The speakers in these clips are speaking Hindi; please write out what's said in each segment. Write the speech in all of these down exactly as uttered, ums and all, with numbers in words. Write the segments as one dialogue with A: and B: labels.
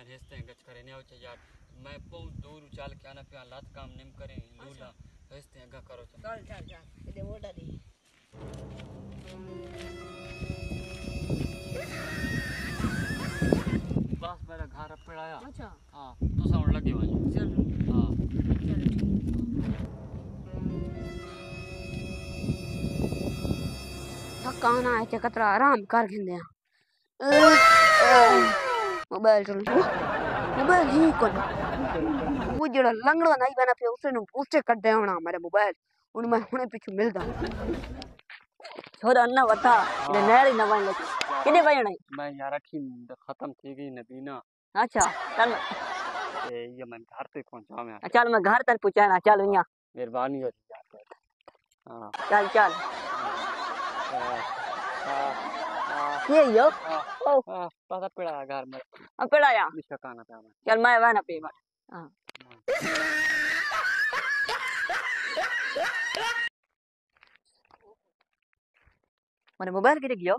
A: यार हंसते गच करे नहीं आउचे यार मैं बहुत दूर चल के आना पे लात काम निम करे लूला हंसते गा करो चल
B: चल चल चल इधर वोटा दे
A: बस मेरा घर पे आया।
B: अच्छा
A: हां तो साउंड लगे वही
B: चल
A: हां
B: चल थकाना है कतरा आराम कर घिंदे मोबाइल चल मोबाइल ही कौन वो जड़ा लंगड़ा नहीं बना पे उसने उससे कट दे होना हमारे मोबाइल उन मैं हुने पीछे मिलदा छोरा अन्ना बता ने नहरी न बन लगी किने बजना
A: मैं यार रखी खत्म थी गई नबीना।
B: अच्छा चल
A: ए ये मैं घर पे पहुंचा मैं
B: चल मैं घर तक पहुंचाना चल यहां
A: मेहरबानी हो यार। हां
B: चल चल ये यो ओ
A: पता पड़ा घर में
B: अब पड़ा या
A: निशकाना पे
B: चल मैं वाना पे हां मैंने मोबाइल गिर गयो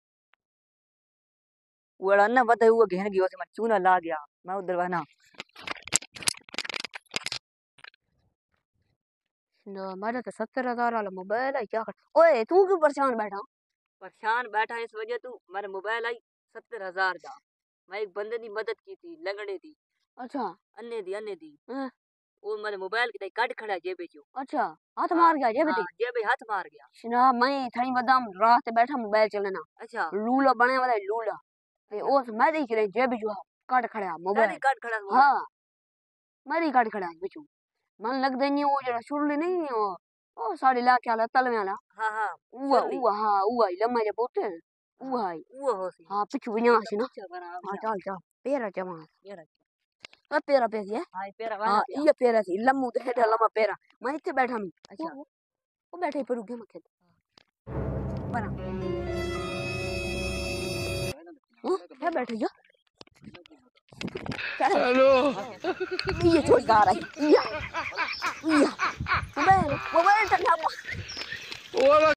B: वो अन्ना बता वो घेर गयो से मैं चूना ला गया मैं उधर वना नो मारा तो सत्तर हजार वाला मोबाइल है क्या कर ओए तू क्यों परेशान बैठा परेशान बैठा इस वजह तू मेरा मोबाइल आई सत्तर हजार का मैं एक बंदे की मदद की थी लगने दी अच्छा अन्ने दी अन्ने दी हां वो मेरे मोबाइल की काट खड़ा जेबे जो अच्छा हाथ मार गया जेबे दी जेबे हाथ मार गया सुना मैं थई बदाम रात बैठा मोबाइल चलना अच्छा लूला बने वाला लूला ते ओस मैं देख रही जेबे जो काट खड़ा मोबाइल काट खड़ा हां मेरी काट खड़ा बिचू मन लग देनी वो जरा छुरली नहीं ओ ओ साड़ी ला के आला तलवे वाला हां हां वो वो हां वो लम्मा जे बोते वो है वो होसी हां पिछु बिना से ना हां चल चल पेरा जमा पेरा आ पेरा पे है हां पेरा वाला हां ये पेरा थी लम्मू तो हेड लम्मा पेरा मैं इथे बैठा हूं अच्छा वो बैठे पर उगे मखे बना ओ क्या बैठे जो हेलो ये छोड़ गा रहा है ये ये मोबाइल मोबाइल टंगा